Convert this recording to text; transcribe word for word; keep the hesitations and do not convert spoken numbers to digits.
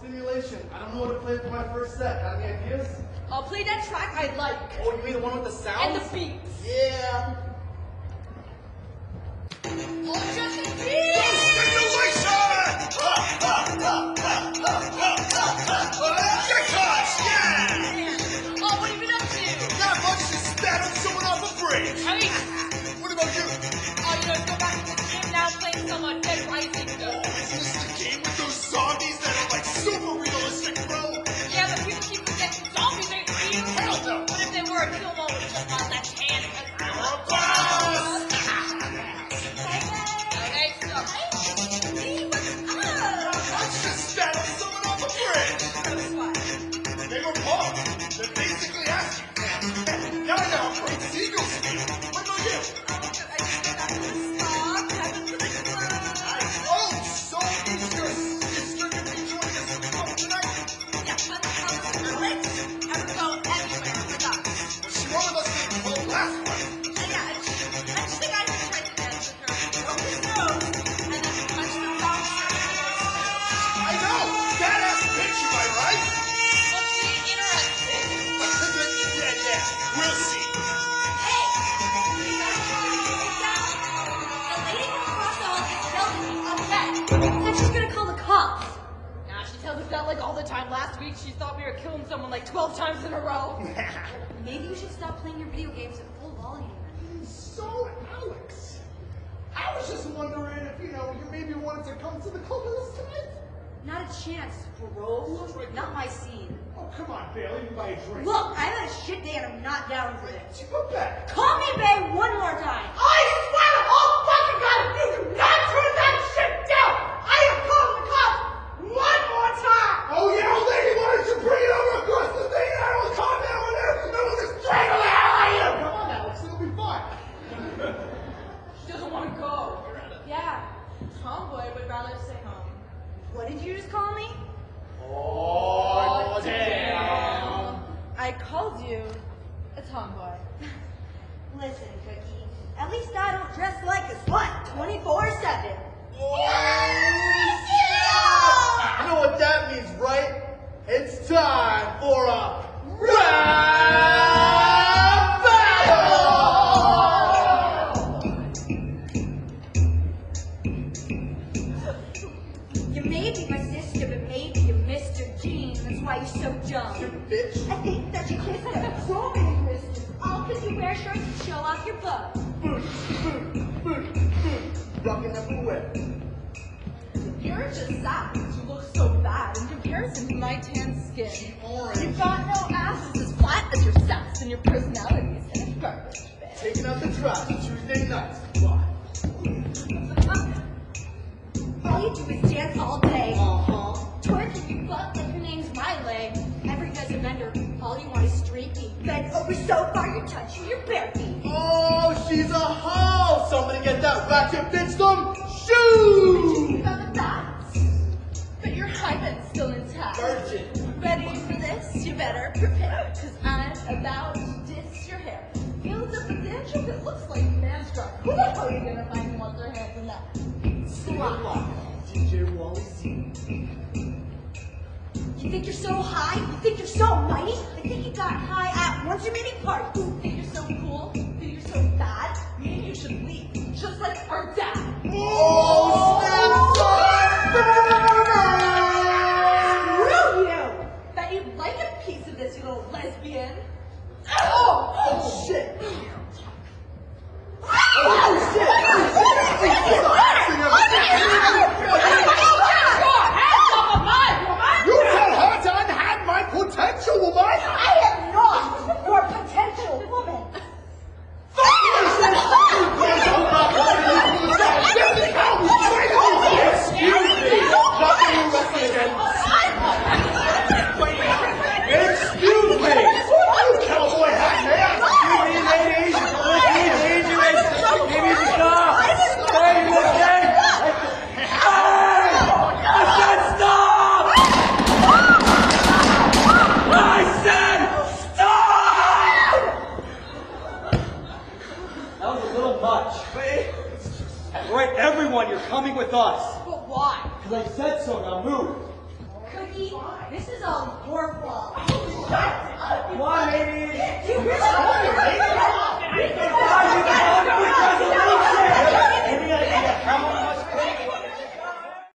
stimulation. I don't know what to play for my first set. Got any ideas? I'll play that track I like. Oh, you mean the one with the sound? And the beats. Yeah. Ultra Stimulation! Yeah! Oh, what have you been up to? Not much, just spattering someone off a bridge. Hey. What about you? Oh, you know, go back to the gym now playing some uh, Dead Rising. Oh, is this the game with those zombies that are like super realistic, bro? Yeah, but people keep forgetting zombies ain't real. Hell no. What if they were a kill one with just on that can? You're a boss! Okay, so, hey, what's up? Let's just spatter someone off a bridge. That's fine. They were pumped. They're basically asking. Now I know how great seagulls feel. What about you? Oh, so is your sister going to be joining us for the club tonight? She wanted us to go last one. I know! Badass bitch, am I right? Yeah, yeah. We'll see. She's gonna call the cops. Nah, she tells us that like all the time. Last week she thought we were killing someone like twelve times in a row. Maybe you should stop playing your video games at full volume. So, Alex, I was just wondering if, you know, you maybe wanted to come to the club with us tonight? Not a chance, bro. Not my scene. Oh, come on, Bailey, you buy a drink. Look, I've had a shit day and I'm not down for this. Go back. Call me babe one more time. I swear to all fucking God, if you do not turn that shit down, I am calling the cops one more time. Oh, yeah, lady, why don't you bring it over across the thing and I will calm down when there's no one to strangle the hell out of you. Come on, Alex, it'll be fine. She doesn't want to go. Yeah. Tomboy would rather stay home. What did you just call me? Oh, damn. I called you a tomboy. Listen, Cookie. At least I don't dress like a slut twenty-four seven. You know what that means, right? It's time for a rap battle! You may be my sister, but maybe you're Mister Jean. That's why you're so dumb. You bitch. I think that you kissed have so many misters. All because you wear shirts and show off your butt. Rockin' everywhere. You're just savage. You look so bad in comparison to my tan skin. Orange. You've got no ass. It's as flat as your sass, and your personality is in a garbage bin. Taking out the trash Tuesday nights. Why? All you do is dance all day. Uh-huh. Twerking your butt like your name's Miley. Every dozen vendor, all you want is streaky. Bend over so far you're touching your bare feet. Oh, she's a hoe! Somebody get that ratchet bitch some shoes! You got the bats, but your hymen's still intact. Virgin. Ready for this? You better prepare, cause I'm about to diss your hair. Feels up a ditch if it looks like manstruck. Who the hell are you gonna find who wants their hands in that? Slot. D J Wally Z. You think you're so high? You think you're so mighty? I think you got high at one too many parties. You think you're so cool? You think you're so bad? Maybe you should leave, just like our dad. Oh, Screw you! Bet you'd like a piece of this, you little lesbian. Oh, oh shit! Oh shit! You tell her to unhand my potential, woman! I am not your potential woman. Fuck you! Come on, baby. You Where's all your